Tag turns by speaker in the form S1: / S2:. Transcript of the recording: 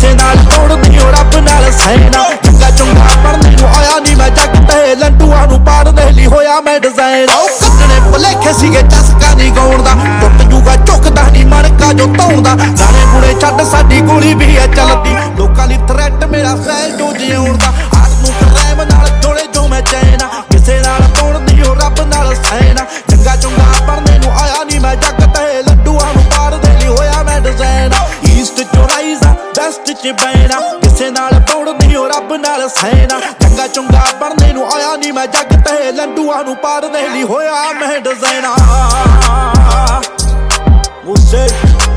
S1: ਕਿਸੇ ਨਾਲ ਤੋੜਦੀ ਓ ਰੱਬ ਨਾਲ ਸੈਨਾ ਚੰਗਾ ਚੰਗਾ ਪੜਨੇ ਨੂੰ ਆਇਆ ਨੀ ਮੈਂ ਜੱਗ ਤੇ ਲੰਡੂਆਂ ਨੂੰ ਪਾੜਨੇ ਲਈ ਹੋਇਆ ਮੈਂ ਡਿਜ਼ਾਈਨ ਕੱਢਣੇ ਭੁਲੇਖੇ ਸੀਗੇ ਟਸਕਾ ਨਹੀਂ ਗਾਉਣ ਦਾ ਟੁੱਟ ਜੂਗਾ ਝੁਕਦਾ ਨੀ ਮਣਕਾ ਜੋ ਧੌਣ ਦਾ ਗਾਣੇ ਗੁਣੇ ਛੱਡ ਸਾਡੀ ਗੋਲੀ ਵੀ ਹੈ ਚੱਲਦੀ ਲੋਕਾਂ ਲਈ ਥ੍ਰੈਟ ਮੇਰਾ ਸਟਾਈਲ ਜੋ ਜਿਉਣ ਦਾ ਆਸ ਨੂੰ ਕਰੈਮ ਨਾਲ ਜੋੜੇ ਜੋ ਮੈਂ ਚੈਨਾ ਕਿਸੇ ਨਾਲ ਤੋੜਦੀ ਓ ਰੱਬ ਨਾਲ ਸੈਨਾ ਚੰਗਾ ਚੰਗਾ ਪੜਨੇ ਨੂੰ ਆਇਆ ਨੀ ਮੈਂ ਜੱਗ ਤੇ ਲੰਡੂਆਂ ਨੂੰ ਪਾੜਨੇ ਲਈ ਹੋਇਆ ਮੈਂ ਡਿਜ਼ਾਈਨ ਈਸਟ ਚੋਂ ਰਾਈਜ਼ਾ ਵੈਸਟ ਚ ਬੈਣਾ ਕਿਸੇ ਨਾਲ ਤੋੜਦੀ ਓ ਰੱਬ ਨਾਲ ਸੈਨਾ ਚੰਗਾ ਚੰਗਾ ਪੜਨੇ ਨੂੰ ਆਇਆ ਨੀ ਮੈਂ ਜੱਗ ਤੇ ਲੰਡੂਆਂ ਨੂੰ ਪਾੜਨੇ ਲਈ ਹੋਇਆ ਮੈਂ ਡਿਜ਼ਾਈਨ ਮੁਝੇ